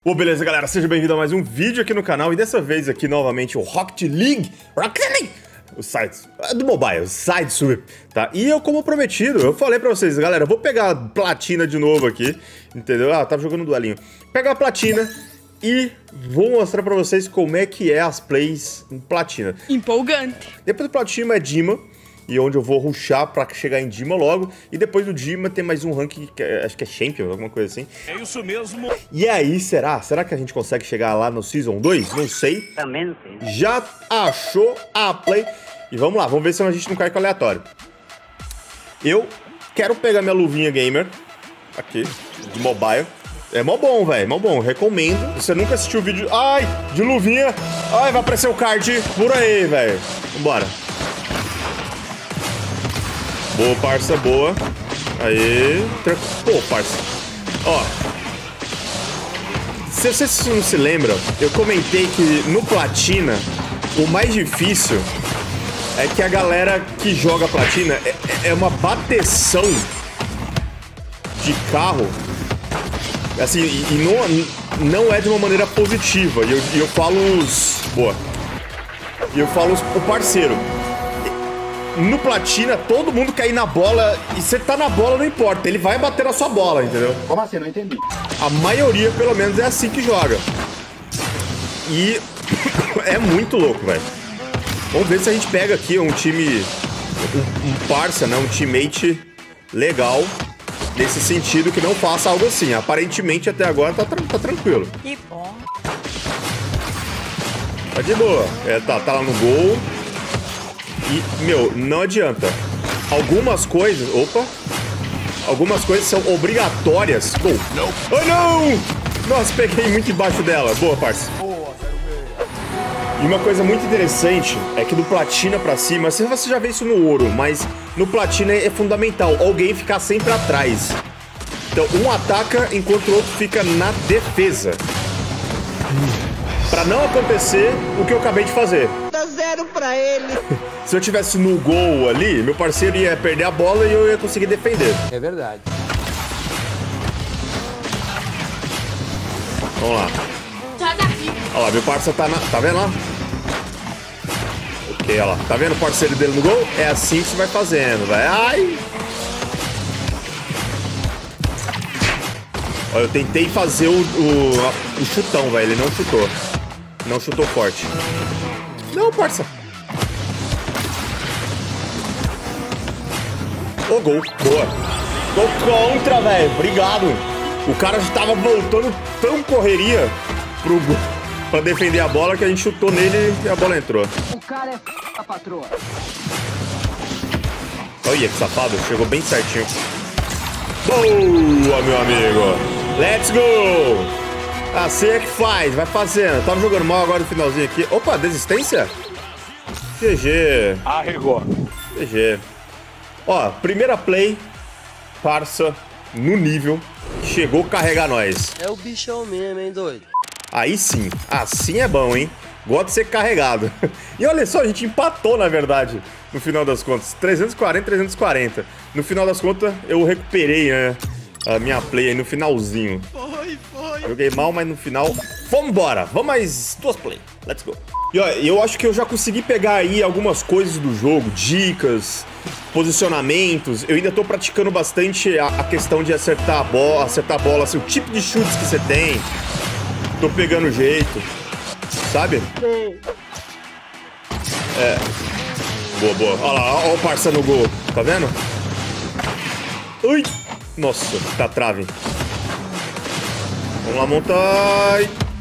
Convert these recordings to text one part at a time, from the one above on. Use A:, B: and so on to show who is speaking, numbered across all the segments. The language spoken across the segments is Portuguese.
A: Pô, beleza, galera, seja bem-vindo a mais um vídeo aqui no canal. E dessa vez aqui, novamente, o Rocket League, o site do mobile, o site sweep, tá? E eu, como prometido, eu falei pra vocês, galera, eu vou pegar a platina de novo aqui, entendeu? Ah, tava jogando um duelinho. Pegar a platina e vou mostrar pra vocês como é que é as plays em platina.
B: Empolgante.
A: Depois do platina é Dima, e onde eu vou rushar pra chegar em Dima logo. E depois do Dima tem mais um ranking, que acho que é Champion, alguma coisa assim.
C: É isso mesmo.
A: E aí, será? Será que a gente consegue chegar lá no Season 2? Não sei.
D: Também.
A: Já achou a play? E vamos lá, vamos ver se a gente não cai com aleatório. Eu quero pegar minha luvinha gamer, aqui, de mobile. É mó bom, velho, mó bom, recomendo. Se você nunca assistiu o vídeo, ai, de luvinha, ai, vai aparecer o card por aí, velho. Vambora. Boa, parça, boa. Aê. Pô, parça. Ó. Se vocês não se lembram, eu comentei que no Platina, o mais difícil é que a galera que joga Platina é uma bateção de carro. Assim, e não é de uma maneira positiva. E eu falo os... Boa. E eu falo o parceiro. No Platina, todo mundo cai na bola e você tá na bola, não importa. Ele vai bater na sua bola, entendeu?
D: Como assim? Não entendi.
A: A maioria, pelo menos, é assim que joga. E é muito louco, velho. Vamos ver se a gente pega aqui um time... Um parça, né? Um teammate legal. Nesse sentido, que não faça algo assim. Aparentemente, até agora, tá tranquilo.
B: Que bom.
A: Tá de boa. É, tá lá no gol. E, meu, não adianta. Algumas coisas... Opa! Algumas coisas são obrigatórias. Gol. Oh, não! Nossa, peguei muito embaixo dela. Boa, parça. E uma coisa muito interessante é que do platina pra cima... Você já vê isso no ouro, mas no platina é fundamental alguém ficar sempre atrás. Então, um ataca enquanto o outro fica na defesa. Pra não acontecer o que eu acabei de fazer.
D: Dá 0 pra ele.
A: Se eu tivesse no gol ali, meu parceiro ia perder a bola e eu ia conseguir defender.
D: É verdade.
A: Vamos lá.
B: Sai daqui.
A: Olha lá, meu parceiro tá na... Tá vendo lá? Ok, olha lá. Tá vendo o parceiro dele no gol? É assim que você vai fazendo, vai. Ai! Olha, eu tentei fazer o chutão, velho. Ele não chutou. Não chutou forte. Não, parça. Ô, gol. Boa. Gol contra, velho. Obrigado. O cara já tava voltando tão correria pro gol pra defender a bola que a gente chutou nele e a bola entrou.
D: O cara é a patroa.
A: Olha que safado. Chegou bem certinho. Boa, meu amigo. Let's go. Assim é que faz. Vai fazendo. Tava jogando mal agora no finalzinho aqui. Opa, desistência? GG.
C: Arregou.
A: GG. Ó, primeira play, parça, no nível, chegou a carregar nós.
E: É o bichão mesmo, hein, doido?
A: Aí sim, assim é bom, hein? Gosto de ser carregado. E olha só, a gente empatou, na verdade, no final das contas. 340, 340. No final das contas, eu recuperei, né, a minha play aí no finalzinho.
B: Foi.
A: Joguei mal, mas no final... Vambora! Vamos mais 2 play. Let's go. E ó, eu acho que eu já consegui pegar aí algumas coisas do jogo, dicas, posicionamentos. Eu ainda tô praticando bastante a questão de acertar a bola, assim, o tipo de chutes que você tem. Tô pegando o jeito, sabe? É. Boa, boa. Olha lá, olha o parça no gol. Tá vendo? Ui! Nossa, tá trave. Vamos lá, montar.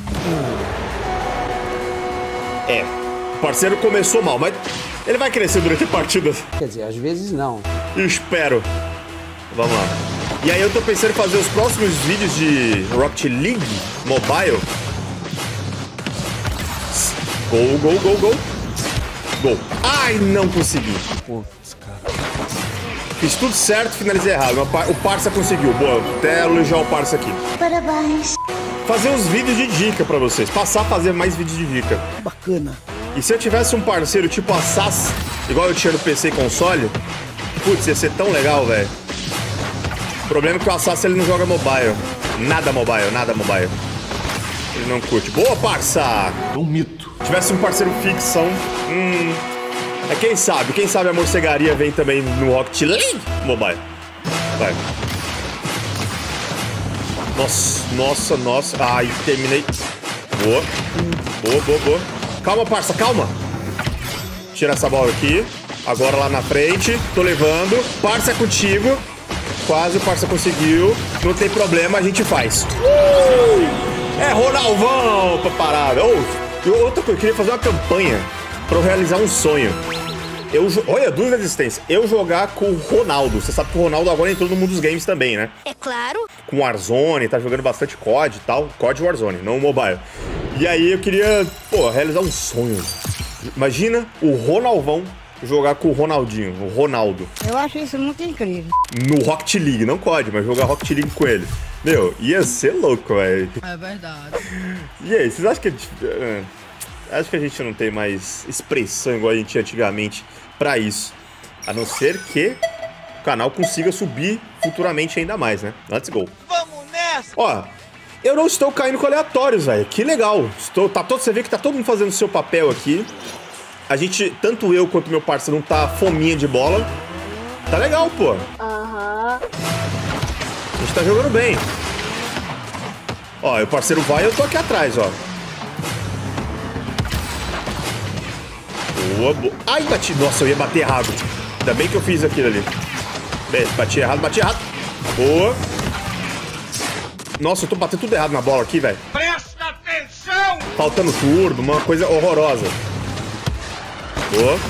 A: É, o parceiro começou mal, mas ele vai crescer durante a partida.
D: Quer dizer, às vezes não.
A: Espero. Vamos lá. E aí eu tô pensando em fazer os próximos vídeos de Rocket League Mobile. Gol. Gol. Ai, não consegui.
D: Putz, cara.
A: Fiz tudo certo, finalizei errado. O parça conseguiu. Boa, até elogiar o parça aqui.
B: Parabéns.
A: Fazer uns vídeos de dica pra vocês. Passar a fazer mais vídeos de dica.
D: Bacana.
A: E se eu tivesse um parceiro tipo Assas, igual eu tinha no PC e console, putz, ia ser tão legal, velho. O problema é que o Assas ele não joga mobile. Nada mobile. Ele não curte. Boa, parça!
C: Um mito.
A: Se tivesse um parceiro fixão... É quem sabe a morcegaria vem também no Rocket League Mobile. Vai. Nossa. Ai, terminei. Boa. Calma, parça, calma. Tira essa bola aqui. Agora lá na frente. Tô levando. Parça é contigo. Quase o parça conseguiu. Não tem problema, a gente faz. É Ronaldão pra parada. Outra coisa, eu queria fazer uma campanha pra eu realizar um sonho. Olha, 2 resistências. Eu jogar com o Ronaldo. Você sabe que o Ronaldo agora entrou no mundo dos games também, né?
B: É claro.
A: Com Warzone, tá jogando bastante COD e tal. COD e Warzone, não o mobile. E aí eu queria, realizar um sonho. Imagina o Ronaldão jogar com o Ronaldinho, o Ronaldo.
F: Eu acho isso muito incrível.
A: No Rocket League, não COD, mas jogar Rocket League com ele. Meu, ia ser louco, velho.
F: É verdade.
A: E aí, vocês acham que... Acho que a gente não tem mais expressão igual a gente tinha antigamente pra isso. A não ser que o canal consiga subir futuramente ainda mais, né? Let's go.
E: Vamos nessa!
A: Ó, eu não estou caindo com aleatórios, velho. Que legal. Você vê que tá todo mundo fazendo o seu papel aqui. A gente, tanto eu quanto meu parceiro, não tá fominha de bola. Tá legal, pô. A gente tá jogando bem. Ó, o parceiro vai e eu tô aqui atrás, ó. Boa. Ai, bati. Nossa, eu ia bater errado. Ainda bem que eu fiz aquilo ali. Bem, bati errado. Boa. Nossa, eu tô batendo tudo errado na bola aqui, velho.
C: Presta atenção!
A: Faltando turbo, uma coisa horrorosa. Boa.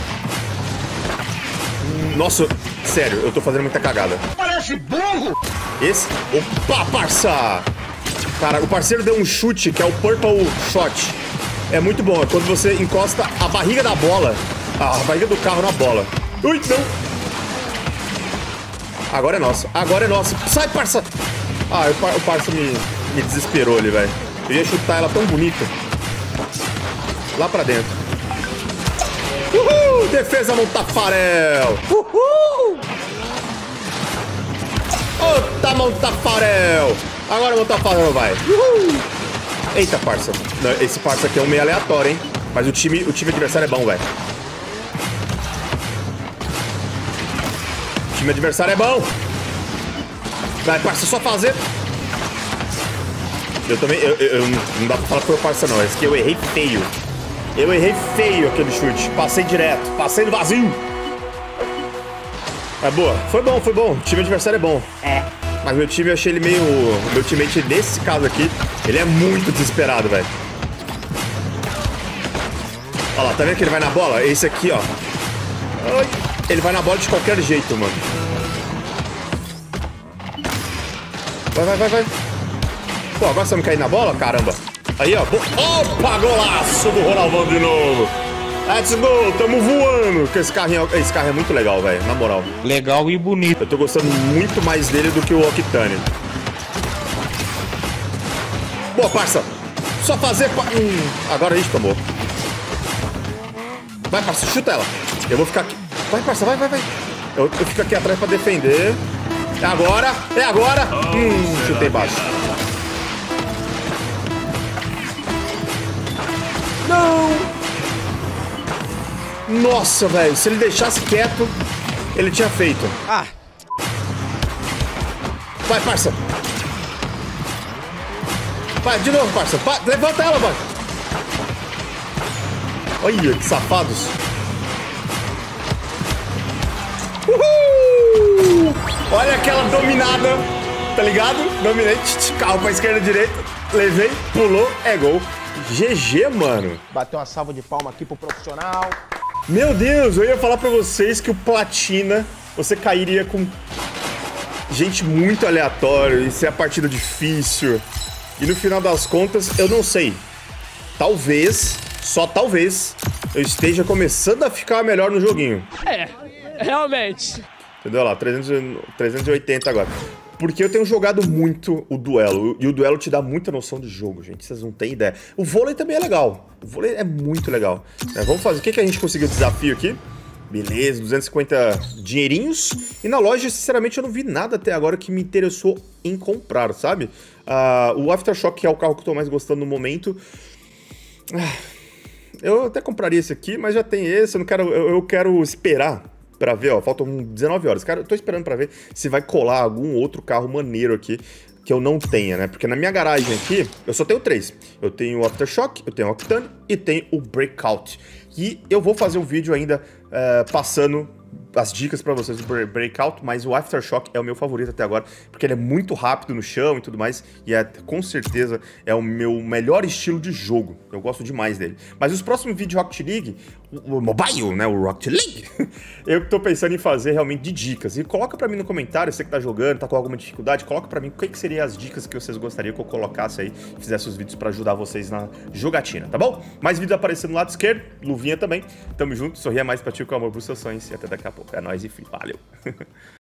A: Nossa, sério, eu tô fazendo muita cagada.
C: Parece burro!
A: Esse... Opa, parça! Cara, o parceiro deu um chute, que é o Purple Shot. É muito bom, é quando você encosta a barriga da bola, a barriga do carro na bola. Ui, não! Agora é nosso. Sai, parça! Ah, o parça me desesperou ali, velho. Eu ia chutar ela tão bonita. Lá pra dentro. Uhul! Defesa Montafarel! Uhul! Ota Montafarel! Agora o Montafarel vai. Uhul! Eita, parça. Esse parça aqui é um meio aleatório, hein? Mas o time adversário é bom, velho. O time adversário é bom. Vai, parça, só fazer. Eu também... não dá pra falar que foi o parça, não. Esse aqui eu errei feio. Eu errei feio aquele chute. Passei direto. Passei no vazio. É boa. Foi bom. O time adversário é bom. Mas meu time, eu achei ele meio... Meu teammate, nesse caso aqui, ele é muito desesperado, velho. Olha lá, tá vendo que ele vai na bola? Esse aqui, ó. Ele vai na bola de qualquer jeito, mano. Vai. Pô, agora você não cair na bola? Caramba. Aí, ó. Opa, golaço do Ronaldão de novo. Let's go, tamo voando. Esse carro é muito legal, velho, na moral.
G: Legal e bonito.
A: Eu tô gostando muito mais dele do que o Octane. Boa, parça. Só fazer... agora a gente tomou. Vai, parça, chuta ela. Eu vou ficar aqui. Vai, parça, vai. Eu fico aqui atrás pra defender. É agora. Chutei baixo. Não! Nossa, velho, se ele deixasse quieto, ele tinha feito. Vai, parça. Vai, de novo, parça. Vai, levanta ela, vai. Olha, que safados. Uhul! Olha aquela dominada, tá ligado? Dominei, carro pra esquerda, direita. Levei, pulou, é gol. GG, mano.
H: Bateu uma salva de palma aqui pro profissional.
A: Meu Deus, eu ia falar pra vocês que o Platina, você cairia com gente muito aleatória, isso é a partida difícil. E no final das contas, eu não sei. Talvez, só talvez, eu esteja começando a ficar melhor no joguinho.
I: Realmente.
A: Entendeu? Olha lá, 380 agora. Porque eu tenho jogado muito o duelo. E o duelo te dá muita noção de jogo, gente. Vocês não têm ideia. O vôlei também é legal. O vôlei é muito legal. Vamos fazer. O que a gente conseguiu de desafio aqui? Beleza, 250 dinheirinhos. E na loja, sinceramente, eu não vi nada até agora que me interessou em comprar, sabe? O Aftershock, que é o carro que eu tô mais gostando no momento. Eu até compraria esse aqui, mas já tem esse. Eu quero esperar pra ver, ó. Faltam 19 horas. Cara, eu tô esperando pra ver se vai colar algum outro carro maneiro aqui que eu não tenha, né? Porque na minha garagem aqui, eu só tenho 3. Eu tenho o Aftershock, eu tenho o Octane e tenho o Breakout. E eu vou fazer um vídeo ainda passando as dicas pra vocês do Breakout, mas o Aftershock é o meu favorito até agora, porque ele é muito rápido no chão e tudo mais, e com certeza é o meu melhor estilo de jogo. Eu gosto demais dele. Mas os próximos vídeos de Rocket League, o mobile, né, o Rocket League, eu tô pensando em fazer realmente de dicas. E coloca pra mim no comentário, você que tá jogando, tá com alguma dificuldade, coloca pra mim o que seriam as dicas que vocês gostariam que eu colocasse aí, fizesse os vídeos pra ajudar vocês na jogatina, tá bom? Mais vídeos aparecendo no lado esquerdo, luvinha também. Tamo junto, sorria mais pra ti com o amor pros seus sonhos, e até daqui a pouco. É nóis e fim, valeu!